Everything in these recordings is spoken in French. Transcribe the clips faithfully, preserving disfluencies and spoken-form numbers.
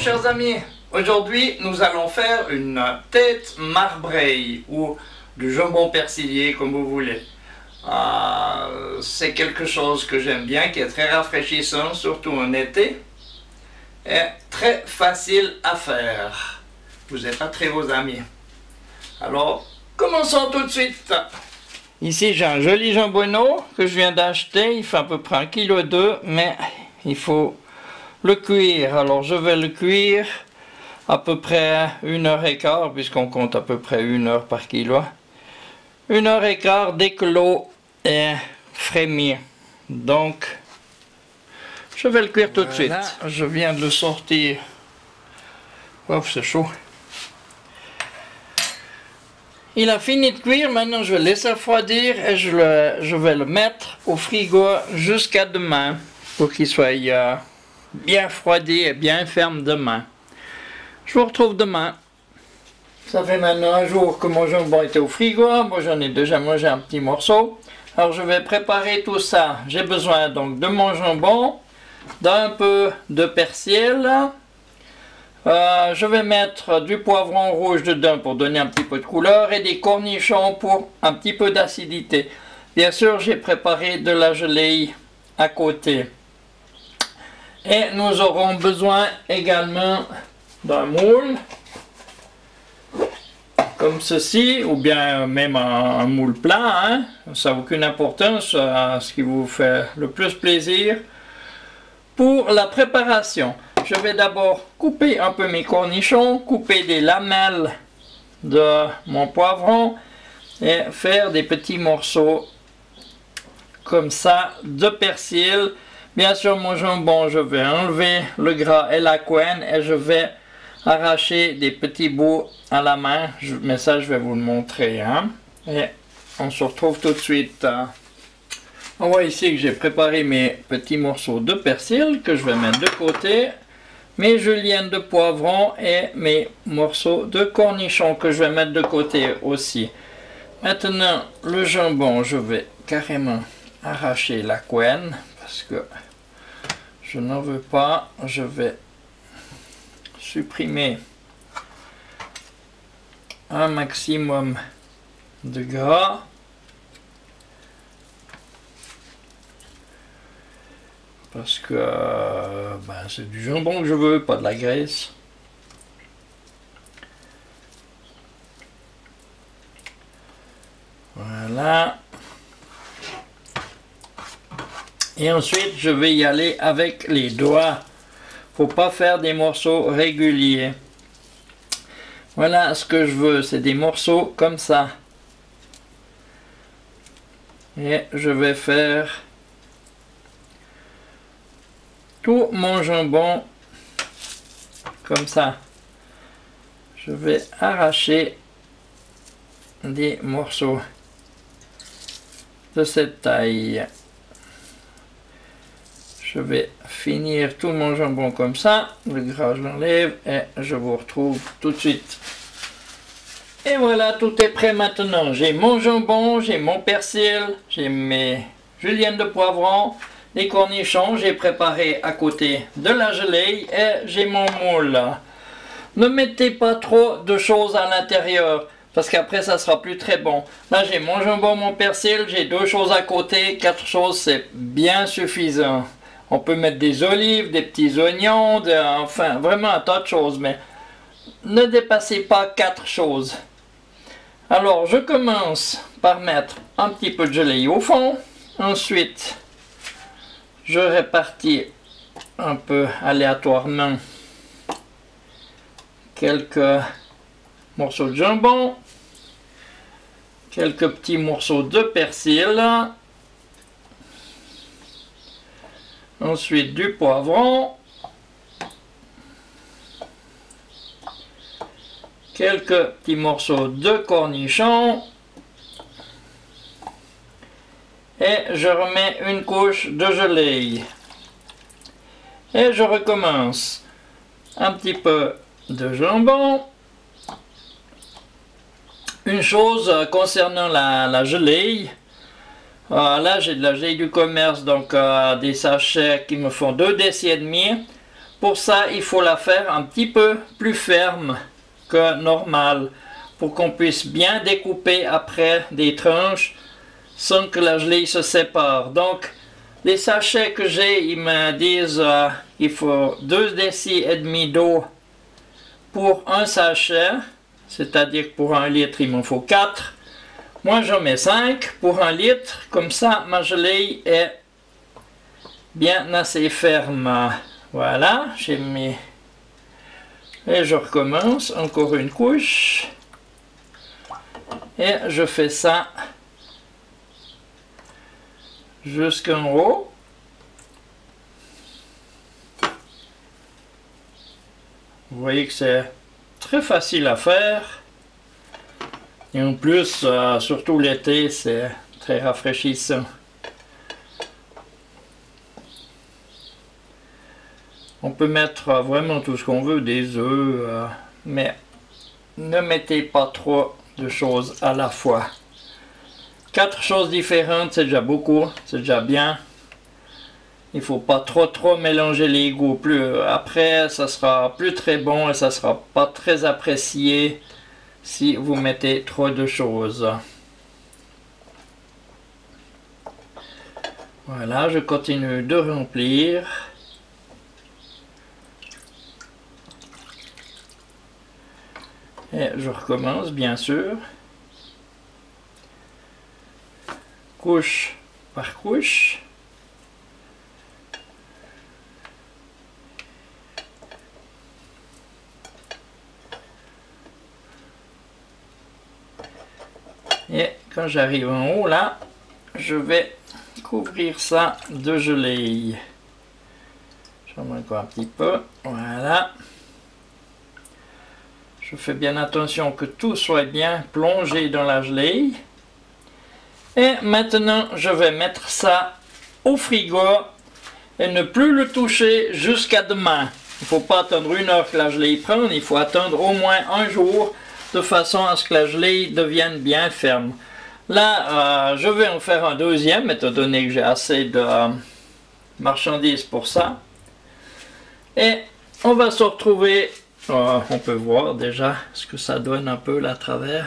chers amis, aujourd'hui nous allons faire une tête marbrée ou du jambon persillé comme vous voulez. Euh, c'est quelque chose que j'aime bien, qui est très rafraîchissant, surtout en été, et très facile à faire. Vous êtes très vos amis. Alors, commençons tout de suite. Ici j'ai un joli jambonneau que je viens d'acheter, il fait à peu près un kilo deux, mais il faut le cuire. Alors je vais le cuire à peu près une heure et quart, puisqu'on compte à peu près une heure par kilo. Une heure et quart dès que l'eau est frémie. Donc je vais le cuire tout de suite. Je viens de le sortir. Wow, c'est chaud. Il a fini de cuire, maintenant je vais le laisser refroidir et je, le, je vais le mettre au frigo jusqu'à demain pour qu'il soit euh, bien refroidi et bien ferme demain. Je vous retrouve demain. Ça fait maintenant un jour que mon jambon était au frigo, moi j'en ai déjà mangé un petit morceau. Alors je vais préparer tout ça. J'ai besoin donc de mon jambon, d'un peu de persil. Euh, je vais mettre du poivron rouge dedans pour donner un petit peu de couleur et des cornichons pour un petit peu d'acidité. Bien sûr, j'ai préparé de la gelée à côté. Et nous aurons besoin également d'un moule, comme ceci, ou bien même un, un moule plat, hein. Ça n'a aucune importance, euh, ce qui vous fait le plus plaisir. Pour la préparation, je vais d'abord couper un peu mes cornichons, couper des lamelles de mon poivron et faire des petits morceaux comme ça de persil. Bien sûr, mon jambon, je vais enlever le gras et la couenne et je vais arracher des petits bouts à la main. Je, mais ça, je vais vous le montrer, hein. Et on se retrouve tout de suite. On voit ici que j'ai préparé mes petits morceaux de persil que je vais mettre de côté. Mes juliennes de poivron et mes morceaux de cornichons que je vais mettre de côté aussi. Maintenant, le jambon, je vais carrément arracher la couenne parce que je n'en veux pas. Je vais supprimer un maximum de gras. Parce que euh, ben, c'est du jambon que je veux, pas de la graisse. Voilà. Et ensuite, je vais y aller avec les doigts. Faut pas faire des morceaux réguliers. Voilà ce que je veux, c'est des morceaux comme ça. Et je vais faire tout mon jambon comme ça. Je vais arracher des morceaux de cette taille. Je vais finir tout mon jambon comme ça. Le gras je l'enlève et je vous retrouve tout de suite. Et voilà, tout est prêt maintenant. J'ai mon jambon, j'ai mon persil, j'ai mes juliennes de poivron, les cornichons, j'ai préparé à côté de la gelée et j'ai mon moule. Ne mettez pas trop de choses à l'intérieur parce qu'après ça sera plus très bon. Là j'ai mon jambon, mon persil, j'ai deux choses à côté, quatre choses c'est bien suffisant. On peut mettre des olives, des petits oignons, de, enfin vraiment un tas de choses, mais ne dépassez pas quatre choses. Alors je commence par mettre un petit peu de gelée au fond, ensuite je répartis un peu aléatoirement quelques morceaux de jambon, quelques petits morceaux de persil, ensuite du poivron, quelques petits morceaux de cornichons, et je remets une couche de gelée. Et je recommence. Un petit peu de jambon. Une chose concernant la, la gelée. Euh, là j'ai de la gelée du commerce, donc euh, des sachets qui me font deux décis et demi. Pour ça, il faut la faire un petit peu plus ferme que normal pour qu'on puisse bien découper après des tranches sans que la gelée se sépare. Donc, les sachets que j'ai, ils me disent euh, il faut deux décis et demi d'eau pour un sachet, c'est-à-dire que pour un litre, il m'en faut quatre. Moi, j'en mets cinq pour un litre, comme ça, ma gelée est bien assez ferme. Voilà, j'ai mis... Et je recommence, encore une couche. Et je fais ça jusqu'en haut. Vous voyez que c'est très facile à faire. Et en plus, euh, surtout l'été, c'est très rafraîchissant. On peut mettre vraiment tout ce qu'on veut, des œufs, euh, mais ne mettez pas trop de choses à la fois. Quatre choses différentes, c'est déjà beaucoup, c'est déjà bien. Il ne faut pas trop trop mélanger les goûts. Plus, après, ça sera plus très bon et ça sera pas très apprécié si vous mettez trop de choses. Voilà, je continue de remplir. Et je recommence, bien sûr. Couche par couche. Et quand j'arrive en haut, là, je vais couvrir ça de gelée. J'en mets encore un petit peu. Voilà. Je fais bien attention que tout soit bien plongé dans la gelée. Et maintenant, je vais mettre ça au frigo et ne plus le toucher jusqu'à demain. Il ne faut pas attendre une heure que la gelée prenne, il faut attendre au moins un jour de façon à ce que la gelée devienne bien ferme. Là, euh, je vais en faire un deuxième, étant donné que j'ai assez de euh, marchandises pour ça. Et on va se retrouver. Oh, on peut voir déjà ce que ça donne un peu là à travers.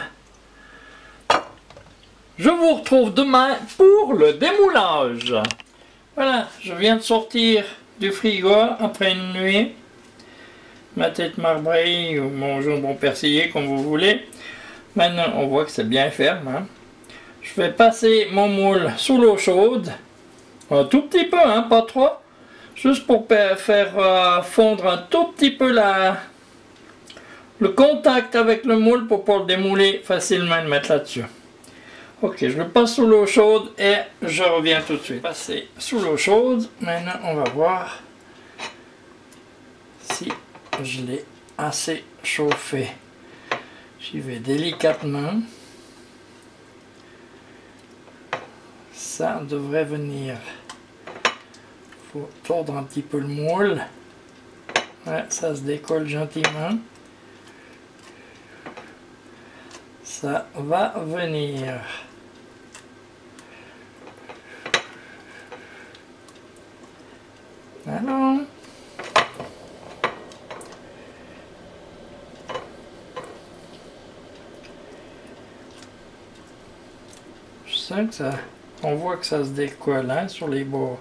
Je vous retrouve demain pour le démoulage. Voilà, je viens de sortir du frigo après une nuit. Ma tête marbrée ou mon jambon persillé comme vous voulez. Maintenant on voit que c'est bien ferme. Hein. Je vais passer mon moule sous l'eau chaude. Un tout petit peu, hein, pas trop. Juste pour faire euh, fondre un tout petit peu la... le contact avec le moule pour pouvoir le démouler facilement et le mettre là-dessus. Ok, je le passe sous l'eau chaude et je reviens tout de suite. Passer sous l'eau chaude. Maintenant, on va voir si je l'ai assez chauffé. J'y vais délicatement. Ça devrait venir. Il faut tordre un petit peu le moule. Ouais, ça se décolle gentiment. Ça va venir. Alors, je sens que ça, on voit que ça se décolle hein, sur les bords.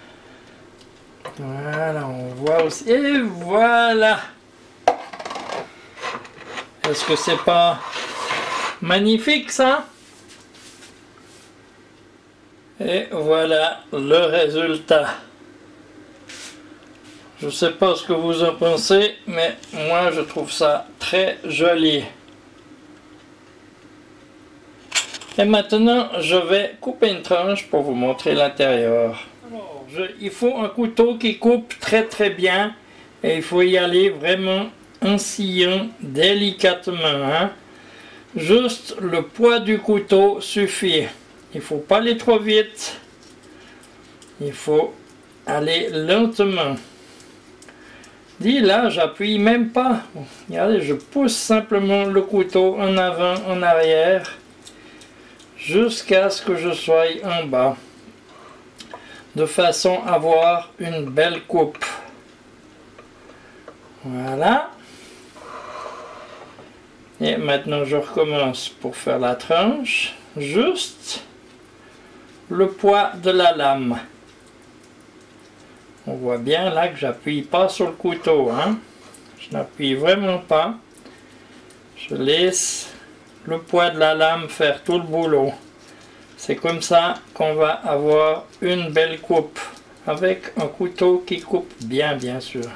Voilà, on voit aussi. Et voilà. Est-ce que c'est pas magnifique ça? Et voilà le résultat. Je ne sais pas ce que vous en pensez, mais moi je trouve ça très joli. Et maintenant, je vais couper une tranche pour vous montrer l'intérieur. Alors, je, il faut un couteau qui coupe très très bien. Et il faut y aller vraiment en sciant délicatement. Hein. Juste le poids du couteau suffit. Il ne faut pas aller trop vite. Il faut aller lentement. Dis là, j'appuie même pas. Regardez, je pousse simplement le couteau en avant, en arrière, jusqu'à ce que je sois en bas, de façon à avoir une belle coupe. Voilà. Et maintenant je recommence pour faire la tranche. Juste le poids de la lame. On voit bien là que j'appuie pas sur le couteau, hein. Je n'appuie vraiment pas. Je laisse le poids de la lame faire tout le boulot. C'est comme ça qu'on va avoir une belle coupe avec un couteau qui coupe bien, bien sûr.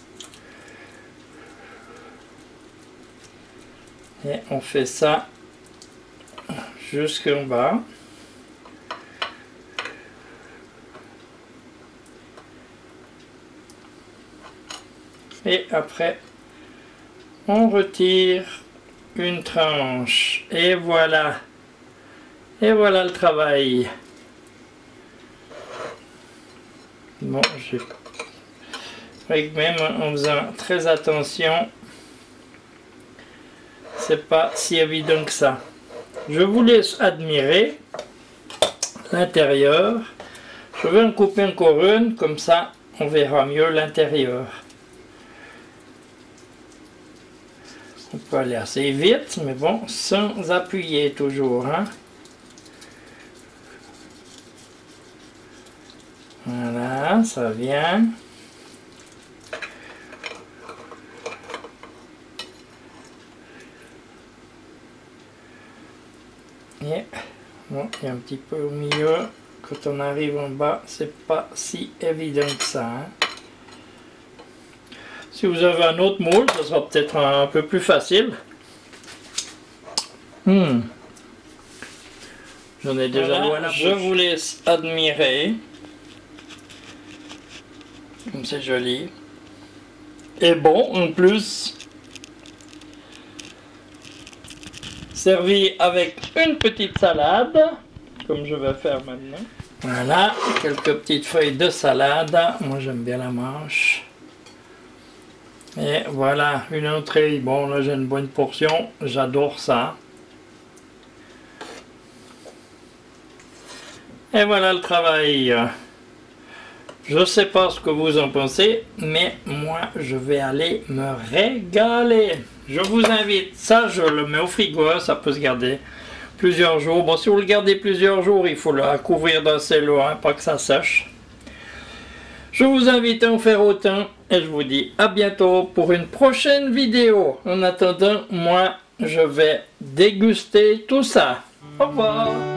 Et on fait ça jusqu'en bas. Et après, on retire une tranche. Et voilà. Et voilà le travail. Bon, je même en faisant très attention, c'est pas si évident que ça. Je vous laisse admirer l'intérieur. Je vais en couper encore une, comme ça on verra mieux l'intérieur. On peut aller assez vite, mais bon, sans appuyer toujours, hein. Voilà, ça vient. Et bon, il y a un petit peu au milieu. Quand on arrive en bas, c'est pas si évident que ça, hein. Si vous avez un autre moule, ça sera peut-être un peu plus facile. Hmm. J'en ai déjà loin la bouche. Je vous laisse admirer. Comme c'est joli. Et bon, en plus, servi avec une petite salade, comme je vais faire maintenant. Voilà, quelques petites feuilles de salade. Moi, j'aime bien la mâche. Et voilà, une entrée. Bon, là, j'ai une bonne portion. J'adore ça. Et voilà le travail. Je ne sais pas ce que vous en pensez, mais moi, je vais aller me régaler. Je vous invite. Ça, je le mets au frigo. Ça peut se garder plusieurs jours. Bon, si vous le gardez plusieurs jours, il faut le couvrir d'un cello, hein, pas que ça sèche. Je vous invite à en faire autant et je vous dis à bientôt pour une prochaine vidéo. En attendant, moi, je vais déguster tout ça. Au revoir.